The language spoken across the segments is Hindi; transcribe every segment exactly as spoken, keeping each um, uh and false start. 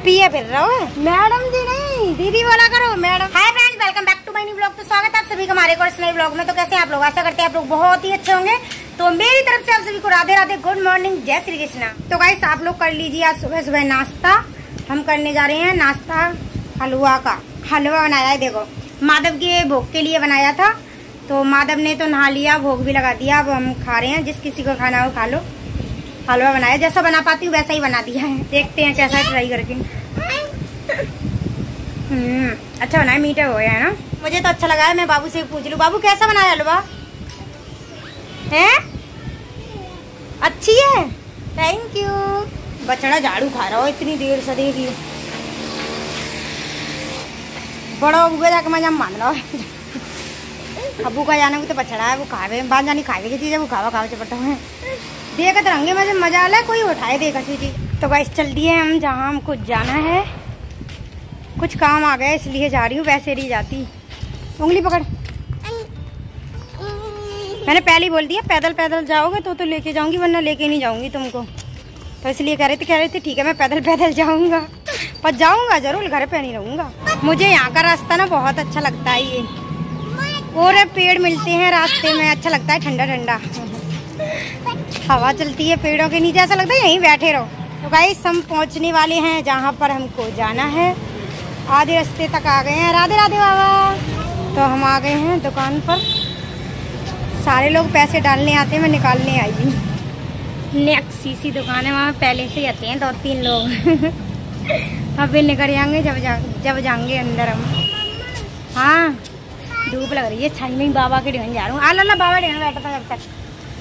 पिए फिर रहा हो मैडम जी, नहीं दीदी बोला करो madam. Hi friends, welcome back to my new blog. तो स्वागत है आप सभी का हमारे एक और नए ब्लॉग में। तो कैसे हैं आप लोग? आशा करते हैं आप लोग बहुत ही अच्छे होंगे। तो मेरी तरफ से आप सभी को राधे राधे, गुड मॉर्निंग, जय श्री कृष्णा। तो गाइस आप लोग कर लीजिए आज सुबह सुबह नाश्ता। हम करने जा रहे हैं नाश्ता हलवा का। हलवा बनाया है, देखो माधव के भोग के लिए बनाया था। तो माधव ने तो नहा लिया, भोग भी लगा दिया। अब हम खा रहे हैं, जिस किसी को खाना हो खा लो। हलवा बनाया, जैसा बना पाती हूँ वैसा ही बना दिया है। देखते हैं कैसा ट्राई करके। हम्म अच्छा बना है, मीठा हो गया है ना। मुझे तो अच्छा लगा है। मैं बाबू से पूछ लूँ, बाबू कैसा बनाया हलवा? है अच्छी है, थैंक यू। बछड़ा झाड़ू खा रहा हो इतनी देर से, देखिए बड़ा अबू का जाकर मजा मान रहा है। अबू का जाना भी तो बछड़ा है, वो खावे बात जानी खावे की चीज़ है, वो खावा खावा चपटा है। देखा तो रंगे में मजा आ रहा है, कोई उठाए देखा चीज। तो गाइस चल दिए हम जहाँ हमको जाना है। कुछ काम आ गया इसलिए जा रही हूँ, वैसे नहीं जाती। उंगली पकड़, मैंने पहले ही बोल दिया पैदल पैदल जाओगे तो तो लेके जाऊंगी, वरना लेके नहीं जाऊंगी तुमको। तो इसलिए कह रहे थे कह रहे थे ठीक है मैं पैदल पैदल जाऊंगा, पर जाऊंगा जरूर, घर पे नहीं रहूंगा। मुझे यहाँ का रास्ता ना बहुत अच्छा लगता है। ये और पेड़ मिलते हैं रास्ते में, अच्छा लगता है, ठंडा ठंडा हवा चलती है पेड़ों के नीचे, ऐसा लगता है यहीं बैठे रहो। तो गाइस हम पहुंचने वाले हैं जहां पर हमको जाना है। आधे रास्ते तक आ गए हैं। राधे राधे बाबा। तो हम आ गए हैं दुकान पर। सारे लोग पैसे डालने आते हैं, मैं निकालने आई हूँ। नेक्स्ट सीसी दुकान है, वहाँ पहले से आते हैं दो तीन लोग। अभी निकल जाएंगे जब जा, जब जाएंगे अंदर हम। हाँ धूप लग रही है, छाई में बाबा के ढेन जा रहा हूँ। आला बाबा ढेन बैठा था जब तक।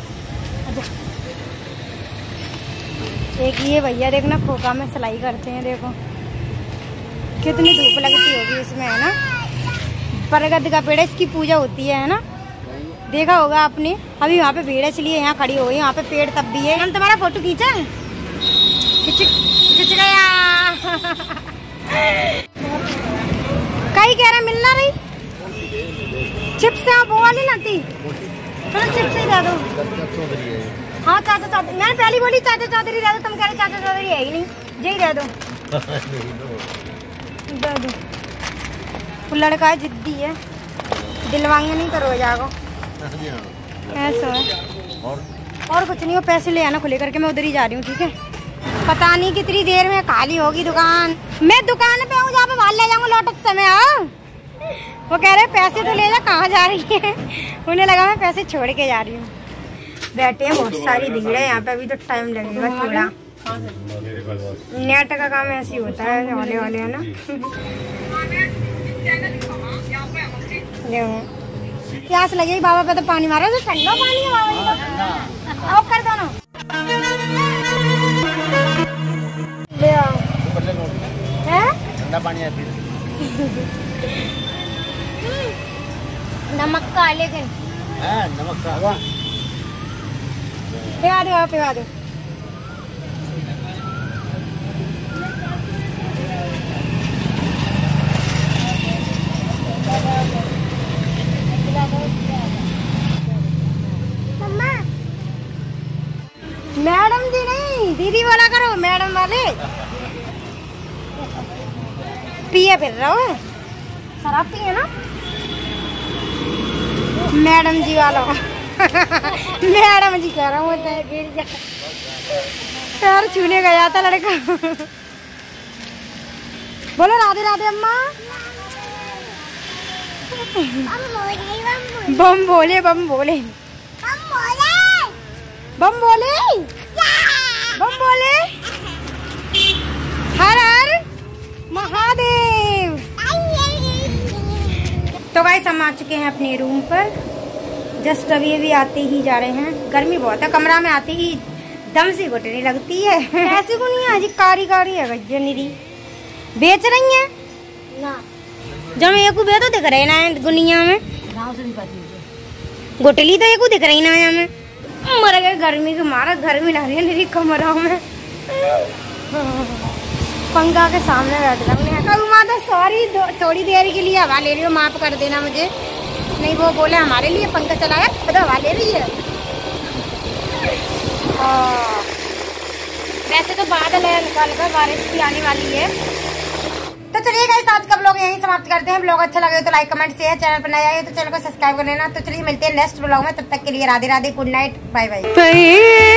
एक ये भैया देखना खोखा में सिलाई करते हैं, देखो कितनी धूप लगती होगी इसमें, है ना। बरगद का पेड़ है, इसकी पूजा होती है, है ना। देखा होगा आपने। अभी वहाँ पे भीड़ है इसलिए यहाँ खड़ी हो गई। यहाँ पे पेड़ तब भी है। हम तुम्हारा फोटो खींचा, खिंच खिंच गया। कहीं कह रहा मिलना नहीं, चिप्स है वो वाली लाती, चलो चिप्स ही दे दो। हाँ चाचा चादरी, मैंने पहले बोली चाचा चादरी दे दो, तुम कह रहे चाचा चादरी है ही नहीं, यही दे दो। दे दो, वो लड़का है जिद्दी है, दिलवाएंगे नहीं तो रो जाएगा। ऐसा है और, और कुछ नहीं, वो पैसे ले आना खुले करके, मैं उधर ही जा रही हूँ, ठीक है। पता नहीं कितनी देर में खाली होगी दुकान। मैं दुकान पे हूँ जहाँ पे बाहर ले जाऊंगा लौटक समय। हाँ वो कह रहे पैसे तो ले जा, कहाँ जा रही है? उन्हें लगा मैं पैसे छोड़ के जा रही हूँ। बैठे हैं, बहुत सारी भीड़ है यहाँ पे, अभी तो टाइम लगेगा थोड़ा। नेट का काम ऐसे ही होता है, वाले वाले है ना। प्यास लगेगी बाबा पे तो पानी मारो, तो ठंडा पानी है बाबा जी तो। ऑफ कर दो ना, ले आओ। ठंडा पानी है फिर। नमक का लेकिन नमक का पिवा दो, पिवा दो। मैडम जी, नहीं दीदी बोला करो, मैडम वाले। पिए फिर रहा हो, शराब पिए ना मैडम जी वाला। मैडम जी कह रहा हूँ, पैर छूने गया था लड़का। बोलो राधे राधे अम्मा। बम बोले बम बोले बम बोले बम बोले। हर हर महादेव। तो गाइस हम आ चुके हैं अपने रूम पर। जस्ट अभी अभी आते ही जा रहे हैं। गर्मी बहुत है, कमरा में आते ही दम से घुटने लगती है। ऐसी को नहीं है, आज कारी कारी है गजनीरी। बेच रही है ना, जब एक को बेचो दिख रहे ना गुनिया में, गुटली तो एक दिख रही ना यहाँ में। मर गए गर्मी के मारा, गर्मी ना रही है मेरी कमरा में। पंखा के सामने बैठ जाऊंगी। माता सॉरी, थोड़ी देर के लिए हवा ले रही हो, माफ कर देना मुझे। नहीं वो बोले हमारे लिए पंखा चलाया, तो हवा ले रही है। वैसे तो बादल है, निकाल कर बारिश भी आने वाली है। चलिए गाइस आज का ब्लॉग यहीं समाप्त करते हैं। ब्लॉग अच्छा लगे तो लाइक कमेंट शेयर, चैनल पर नया आए तो चैनल को सब्सक्राइब कर लेना। तो चलिए मिलते हैं नेक्स्ट ब्लॉग में, तब तक के लिए Radhe Radhe, good night, bye bye.